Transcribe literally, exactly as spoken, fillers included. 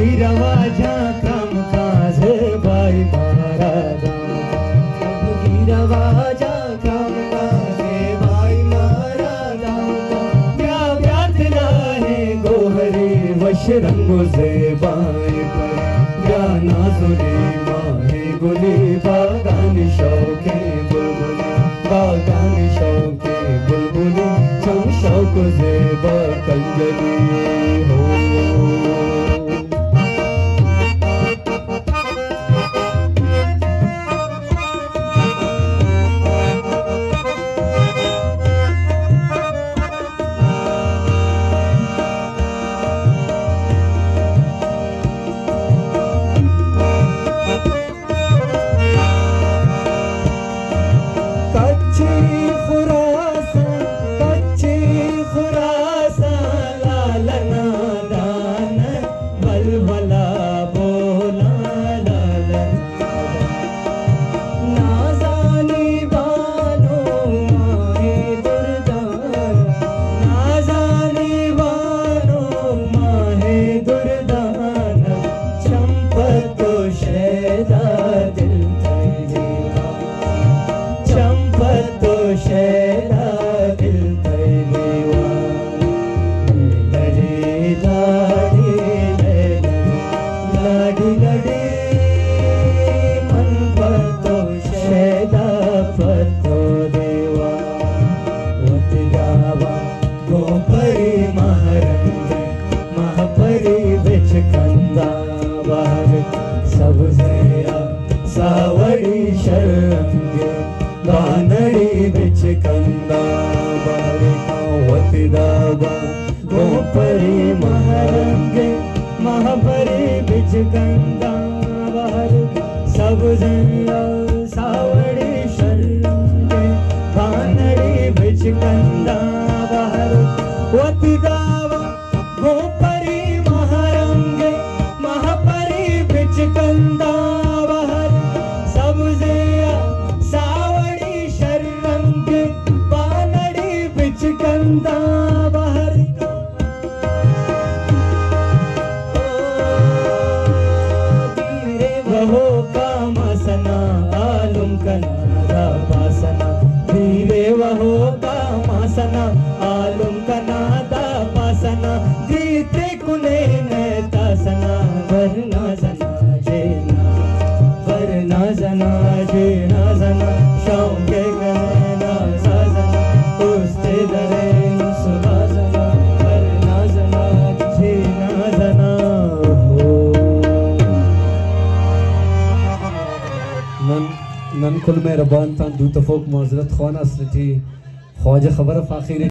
गिरवा झाकम काजे बाई मारा गिरवा झाकम काजे बाई मारा क्या प्रार्थना है गोहरे वश रंगो से बाई पर क्या नाजुरे माहे गुली बागान शौके बुलबुली बागान शौके बुलबुली चम शौक से बकंजली हो सावड़ी शरंगे बानड़ी बिच कंदा बारे कावती दागा गोपरी महरंगे महापरी बिच कंदा बाहर सब जया सावड़ी शरंगे बानड़ी बिच कंदा बाहर वती दावा गोपरी महरंगे महापरी बिच कंदा कंदा बाहर धीरे वहो काम सना आलुम कनादा पासना धीरे वहो काम सना आलुम कनादा पासना धीते कुने नेता सना वरना जना जेना वरना जना जेना जना शौके गना साजना उस्ते दरे नन कुल मेहरबान तान दू तफोक माजरत ख्वाना स्लटी ख्वाजा खबर फाखिर